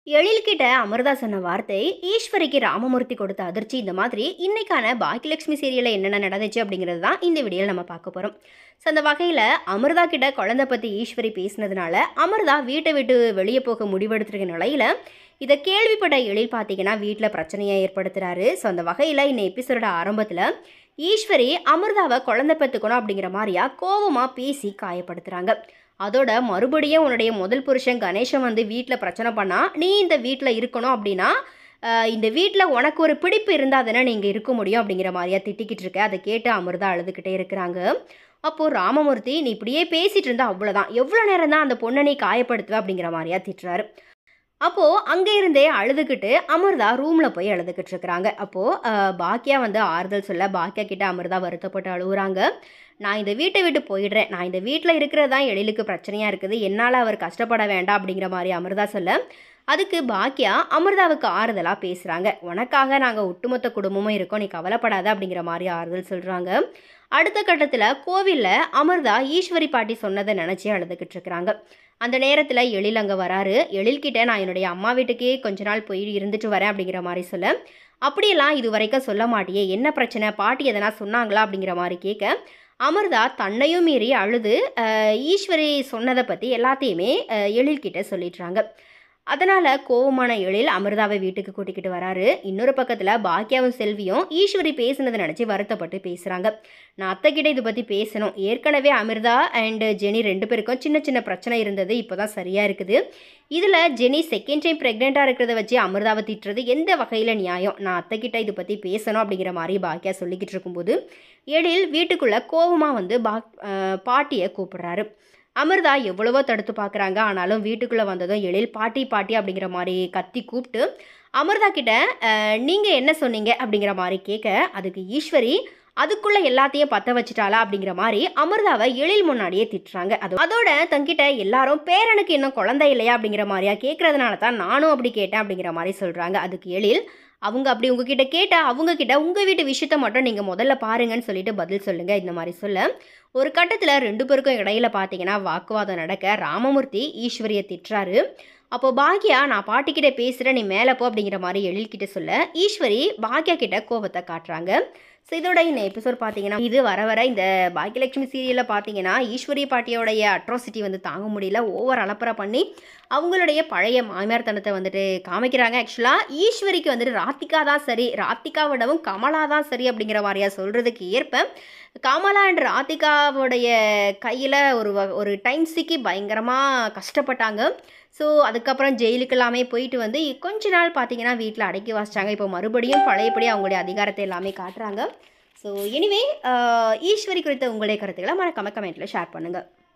எழில்கிட்ட அமிர்தா சொன்ன வார்த்தை ஈஸ்வரிக்கு ராமமூர்த்தி கொடுத்த அதிர்ச்சி. இந்த மாதிரி இன்னைக்கான பாக்கியலட்சுமி சீரியலில் என்னென்ன நடந்துச்சு அப்படிங்கிறது தான் இந்த வீடியோவில் நம்ம பார்க்க போகிறோம். ஸோ அந்த வகையில் அமிர்தா கிட்ட குழந்தை பற்றி ஈஸ்வரி பேசினதுனால அமிர்தா வீட்டை விட்டு வெளியே போக முடிவெடுத்துருக்க நிலையில் இதை கேள்விப்பட்ட எழில் பார்த்தீங்கன்னா வீட்டில் பிரச்சனையை ஏற்படுத்துகிறாரு. ஸோ அந்த வகையில் இந்த எபிசோட ஆரம்பத்தில் ஈஸ்வரி அமிர்தாவை குழந்தை பெற்றுக்கணும் அப்படிங்கிற மாதிரியா கோபமாக பேசி காயப்படுத்துகிறாங்க. அதோட மறுபடியும் உன்னுடைய முதல் புருஷன் கணேசன் வந்து வீட்டில் பிரச்சனை பண்ணால் நீ இந்த வீட்டில் இருக்கணும் அப்படின்னா இந்த வீட்டில் உனக்கு ஒரு பிடிப்பு இருந்தால் தானே நீங்கள் இருக்க முடியும் அப்படிங்கிற மாதிரியா திட்டிக்கிட்டு இருக்க. அதை கேட்டு அமிர்தா அழுதுகிட்டே இருக்கிறாங்க. அப்போது ராமமூர்த்தி நீ இப்படியே பேசிகிட்டு இருந்தால் அவ்வளோதான், எவ்வளோ நேரம் தான் அந்த பொண்ணை நீ காயப்படுத்துவ அப்படிங்கிற மாதிரியா திட்டுறாரு. அப்போது அங்கே இருந்தே அழுதுகிட்டு அமிர்தா ரூமில் போய் அழுதுகிட்டு இருக்கிறாங்க. அப்போது பாக்கியா வந்து ஆறுதல் சொல்ல பாக்கியா கிட்ட அமிர்தா வருத்தப்பட்டு அழுகுறாங்க. நான் இந்த வீட்டை விட்டு போயிடுறேன், நான் இந்த வீட்டில் இருக்கிறது தான் எழிலுக்கு பிரச்சனையாக இருக்குது, என்னால் அவர் கஷ்டப்பட வேண்டாம் அப்படிங்கிற மாதிரி அமிர்தா சொல்ல அதுக்கு பாக்கியா அமிர்தாவுக்கு ஆறுதலாக பேசுகிறாங்க. உனக்காக நாங்கள் ஒட்டுமொத்த குடும்பமும் இருக்கோம், நீ கவலைப்படாத அப்படிங்கிற மாதிரி ஆறுதல் சொல்கிறாங்க. அடுத்த கட்டத்தில் கோவிலில் அமிர்தா ஈஸ்வரி பாட்டி சொன்னதை நினச்சி அழுதுகிட்டு இருக்கிறாங்க. அந்த நேரத்தில் எழில் அங்கே வராரு. எழில்கிட்ட நான் என்னுடைய அம்மா வீட்டுக்கே கொஞ்ச நாள் போய் இருந்துட்டு வரேன் அப்படிங்கிற மாதிரி சொல்ல அப்படியெல்லாம் இது வரைக்கும் சொல்ல மாட்டியே, என்ன பிரச்சனை, பாட்டி எதனா சொன்னாங்களா அப்படிங்கிற மாதிரி கேட்க அமிர்தா தன்னையும் மீறி அழுது ஈஸ்வரி சொன்னதை பற்றி எல்லாத்தையுமே எழில்கிட்ட சொல்லிடுறாங்க. அதனால் கோவமான எழில் அமிர்தாவை வீட்டுக்கு கூட்டிக்கிட்டு வராரு. இன்னொரு பக்கத்தில் பாக்கியாவும் செல்வியும் ஈஸ்வரி பேசுனதை நினச்சி வருத்தப்பட்டு பேசுகிறாங்க. நான் அத்தைக்கிட்ட இதை பற்றி பேசணும், ஏற்கனவே அமிர்தா அண்ட் ஜெனி ரெண்டு பேருக்கும் சின்ன சின்ன பிரச்சனை இருந்தது, இப்போ தான் சரியாக இருக்குது. இதில் ஜெனி செகண்ட் டைம் ப்ரெக்னெண்ட்டாக இருக்கிறத வச்சு அமிர்தாவை திட்டுறது எந்த வகையில் நியாயம், நான் அத்தைக்கிட்ட இதை பற்றி பேசணும் அப்படிங்கிற மாதிரி பாக்கியா சொல்லிக்கிட்டு இருக்கும்போது எழில் வீட்டுக்குள்ளே கோவமாக வந்து பாட்டியை கூப்பிடுறாரு. அமிர்தா எவ்வளவோ தடுத்து பார்க்குறாங்க, ஆனாலும் வீட்டுக்குள்ளே வந்ததும் எழில் பாட்டி பாட்டி அப்படிங்கிற மாதிரி கத்தி கூப்பிட்டு அமிர்தா கிட்ட நீங்கள் என்ன சொன்னீங்க அப்படிங்கிற மாதிரி கேட்க அதுக்கு ஈஸ்வரி அதுக்குள்ளே எல்லாத்தையும் பற்ற வச்சுட்டாளா அப்படிங்கிற மாதிரி அமிர்தாவை எழில் முன்னாடியே திட்டுறாங்க. அதோட தங்கிட்ட எல்லாரும் பேரனுக்கு இன்னும் குழந்தை இல்லையா அப்படிங்கிற மாதிரியா கேட்கறதுனால தான் நானும் அப்படி கேட்டேன் அப்படிங்கிற மாதிரி சொல்கிறாங்க. அதுக்கு எழில் அவங்க அப்படி உங்ககிட்ட கேட்டால் அவங்கக்கிட்ட உங்கள் வீட்டு விஷயத்த மட்டும் நீங்கள் முதல்ல பாருங்கன்னு சொல்லிட்டு பதில் சொல்லுங்கள் இந்த மாதிரி சொல்ல ஒரு கட்டத்தில் ரெண்டு பேருக்கும் இடையில பார்த்தீங்கன்னா வாக்குவாதம் நடக்க ராமமூர்த்தி ஈஸ்வரியை திட்டுறாரு. அப்போது பாக்கியா நான் பாட்டிக்கிட்ட பேசுகிறேன், நீ மேலே போ அப்படிங்கிற மாதிரி எழில்கிட்ட சொல்ல ஈஸ்வரி பாக்கியா கிட்ட கோபத்தை காட்டுறாங்க. ஸோ இதோட இந்த எபிசோட் பார்த்தீங்கன்னா இது வர வர இந்த பாக்கியலட்சுமி சீரியலில் பார்த்தீங்கன்னா ஈஸ்வரி பாட்டியோடைய அட்ராசிட்டி வந்து தாங்க முடியல, ஓவர் அலப்பறை பண்ணி அவங்களுடைய பழைய மாமியார் தனத்தை வந்துட்டு காமிக்கிறாங்க. ஆக்சுவலாக ஈஸ்வரிக்கு வந்துட்டு ராத்திகா தான் சரி, ராத்திகா விடவும் கமலா தான் சரி அப்படிங்கிற மாதிரியா சொல்கிறதுக்கு ஏற்ப கமலா அண்ட் ராதிகாவுடைய கையில் ஒரு டைம் சிக்கி பயங்கரமாக கஷ்டப்பட்டாங்க. ஸோ அதுக்கப்புறம் ஜெயிலுக்கு எல்லாமே போயிட்டு வந்து கொஞ்ச நாள் பார்த்தீங்கன்னா வீட்டில் அடக்கி வாசித்தாங்க. இப்போ மறுபடியும் பழையபடி அவங்களுடைய அதிகாரத்தை எல்லாமே காட்டுறாங்க. ஸோ எனிவே ஈஸ்வரி குறித்த உங்களுடைய கருத்துக்களை மறக்காம கமெண்ட்டில் ஷேர் பண்ணுங்கள்.